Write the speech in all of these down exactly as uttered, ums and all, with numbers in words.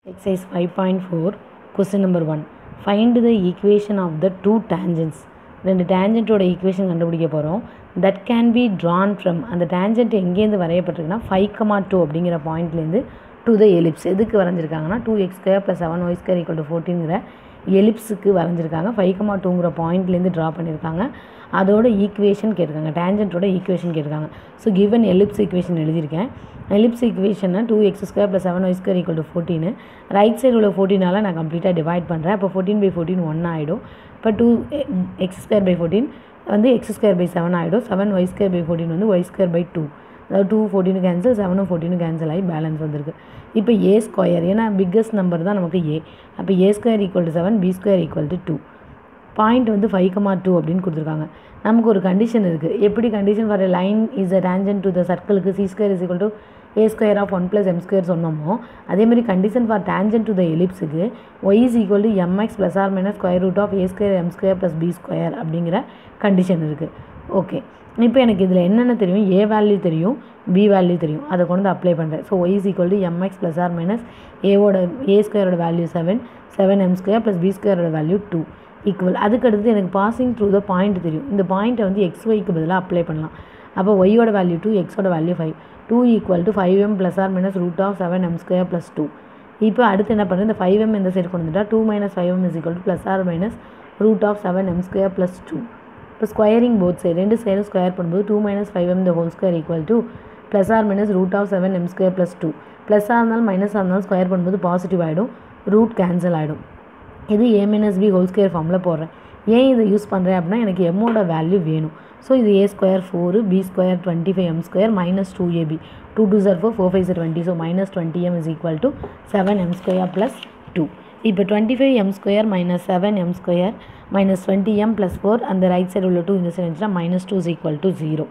Exercise five point four, question number one. Find the equation of the two tangents. ரெண்டு டேஞ்சண்ட்டோட equation கண்டுபிடிக்க போகிறோம். That can be drawn from அந்த tangent எங்கேருந்து வரையப்பட்டிருக்குன்னா five comma two அப்படிங்கிற பாயிண்ட்லேருந்து டு த எலிப்ஸ் எதுக்கு வரைஞ்சிருக்காங்கன்னா two x square plus seven y square equal to ஃபோர்டீன்கிற எலிப்ஸுக்கு வரைஞ்சிருக்காங்க. ஃபைவ் கமா டூங்கிற பாயிண்ட்லேருந்து ட்ரா பண்ணியிருக்காங்க. அதோட ஈக்குவேஷன் கேட்டிருக்காங்க, டேஞ்சண்ட்டோட ஈக்குவேஷன் கேட்டிருக்காங்க. ஸோ கிவன் எலிப்ஸ் ஈக்குவேஷன் எழுதியிருக்கேன். எலிப்ஸ் ஈக்குவேஷனை two x square plus seven y square equal to fourteen right side உள்ள ஃபோர்டீனால் நான் கம்ப்ளீட்டாக டிவைட் பண்ணுறேன். அப்போ ஃபோர்டீன் பை ஃபோர்டீன் ஒன் ஆகிடும். இப்போ two x square by fourteen வந்து எக்ஸ் ஸ்கொயர் பை செவன் ஆகிடும். Seven y square by fourteen வந்து ஒய் ஸ்கொயர் பை டூ, அதாவது டூ ஃபோர்டீனு கேன்சல், செவனும் ஃபோர்டீனு கேன்சல் ஆகி பேலன்ஸ் வந்திருக்கு. இப்போ ஏ ஸ்கொயர், ஏன்னா பிக்கஸ்ட் நம்பர் தான் நமக்கு ஏ. அப்போ a square equal to seven, b square equal to two. Point வந்து ஃபைவ் கமா டூ அப்படின்னு கொடுத்துருக்காங்க. நமக்கு ஒரு கண்டிஷன் இருக்குது. எப்படி condition for line is a tangent to the சர்க்கிளுக்கு c square is equal to a square of one plus m square சொன்னோமோ, அதேமாதிரி condition for tangent to the எலிப்ஸுக்கு y is equal to m x plus or minus square root of a square m square plus b square அப்படிங்கிற condition இருக்குது. Okay, இப்போ எனக்கு இதில் என்னென்ன தெரியும், ஏ வேல்யூ தெரியும், பி வேல்யூ தெரியும், அதை கொண்டு வந்து அப்ளை பண்ணுறேன். So y is equal to m x plus or minus ஏவோட ஏ ஸ்கொயரோட value seven, seven m square plus b ஸ்கொயரோட வேல்யூ டூ ஈக்குவல். அதுக்கடுத்து எனக்கு பாசிங் த்ரூ த பாயிண்ட் தெரியும். இந்த பாயிண்ட்டை வந்து எக்ஸ் ஒய்க்கு பதிலாக அப்ளை பண்ணலாம். அப்போ ஒய்யோட வேல்யூ டூ, எக்ஸோட value five, two equal to five m plus or minus root of seven m square plus two. இப்போ அடுத்து என்ன பண்ணுறது, இந்த ஃபைவ் எம் இந்த சைடு கொண்டு வந்துட்டா two minus five m is equal to plus or minus root of seven m square plus two. இப்போ squaring both side, ரெண்டு சைடும் ஸ்கொயர் பண்ணும்போது two minus five m the whole square equal to plus or minus root of seven m square plus two. ப்ளஸ்ஸாக இருந்தாலும் மைனஸாக இருந்தாலும் square பண்ணும்போது positive ஆகிடும், ரூட் கேன்சல் ஆகிடும். இது a minus b whole square ஃபார்மில் போடுறேன். ஏன் இதை யூஸ் பண்ணுறேன் அப்படின்னா எனக்கு எம்மோட வேல்யூ வேணும். ஸோ இது a square four, b square twenty five m square minus two a b, two two are four, four five are twenty, so minus twenty m is equal to seven m square plus two. இப்போ twenty five m square minus seven m square minus twenty m plus four, அந்த right side உள்ள two இந்த side இருந்துச்சுன்னா minus two is equal to zero.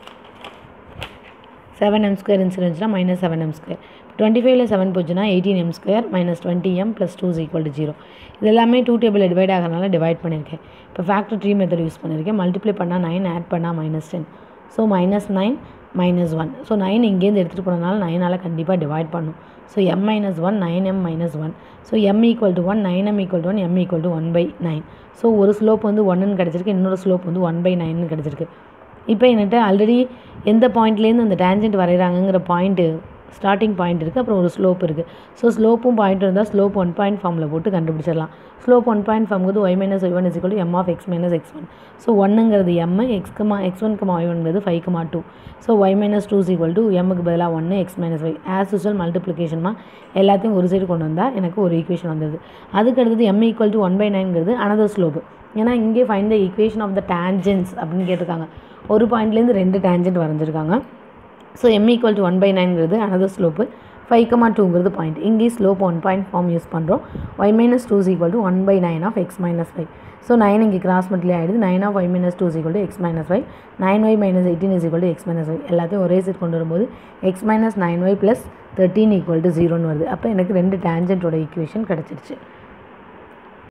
Seven m square இந்த side இருந்துச்சுன்னா minus seven m square. Twenty ஃபைவ்ல seven போச்சுன்னா eighteen m square minus twenty m plus two is equal to zero. இது எல்லாமே two table divide ஆகிறனால divide பண்ணியிருக்கேன். இப்போ factor three method use பண்ணியிருக்கேன். மல்டிப்ளை பண்ணால் நைன், ஆட் பண்ணால் minus ten. So minus nine minus one. So nine இங்கேருந்து எடுத்துகிட்டு போனதுனால நைனால் கண்டிப்பாக டிவைட் பண்ணும். So m minus one, nine m minus one. So m equal to one, nine M equal to one, m equal to one by nine. So ஒரு slope வந்து ஒன்றுன்னு கிடச்சிருக்கு, இன்னொரு ஸ்லோப் வந்து ஒன் பை நைன்னு கிடச்சிருக்கு. இப்போ என்கிட்ட ஆல்ரெடி எந்த பாயிண்ட்லேருந்து அந்த டேஞ்சன்ட் வரைகிறாங்கிற பாயிண்ட்டு ஸ்டார்டிங் பாயிண்ட் இருக்குது, அப்புறம் ஒரு ஸ்லோப் இருக்குது. ஸோ ஸ்லோப்பும் பாயிண்ட் இருந்தால் ஸ்லோப் ஒன் பாயிண்ட் ஃபார்மில் போட்டு கண்டுபிடிச்சிடலாம். ஸ்லோப் ஒன் பாயிண்ட் ஃபார்முக்கு y minus y one is equal to m of x minus x one. So ஒன்னுங்கிறது m, x comma x one comma y ஒன்ங்கிறது five comma two. So y minus two is equal to எம்முக்கு பதிலாக ஒன்று, x minus y. As usual மல்டிப்ளிகேஷன்மா எல்லாத்தையும் ஒரு side கொண்டு வந்தால் எனக்கு ஒரு ஈக்குவேஷன் வந்தது. அதுக்கு அடுத்தது m equal to one by நைன்ங்கிறது அனதர் ஸ்லோப்பு. ஏன்னா இங்கே find the equation of the tangents அப்படின்னு கேட்டிருக்காங்க. ஒரு பாயிண்ட்லேருந்து ரெண்டு டேஞ்சன்ட் வரைஞ்சிருக்காங்க. So m equal to one by நைன்ங்கிறது அனதர் ஸ்லோப்பு, ஃபைவ் கமா டூங்கிறது பாயிண்ட். இங்கே slope one point form use பண்ணுறோம். Y minus two is equal to one by nine of x minus five. So nine இங்கே cross multiply ஆகிடுது. Nine of y minus two is equal to x minus five, nine y minus eighteen is equal to x minus five. எல்லாத்தையும் ஒரே set கொண்டு வரும்போது x minus nine y plus thirteen equal to ஜீரோன்னு வருது. அப்போ எனக்கு ரெண்டு டேஞ்சன்ட்டோட ஈக்குவேஷன் கிடச்சிருச்சு.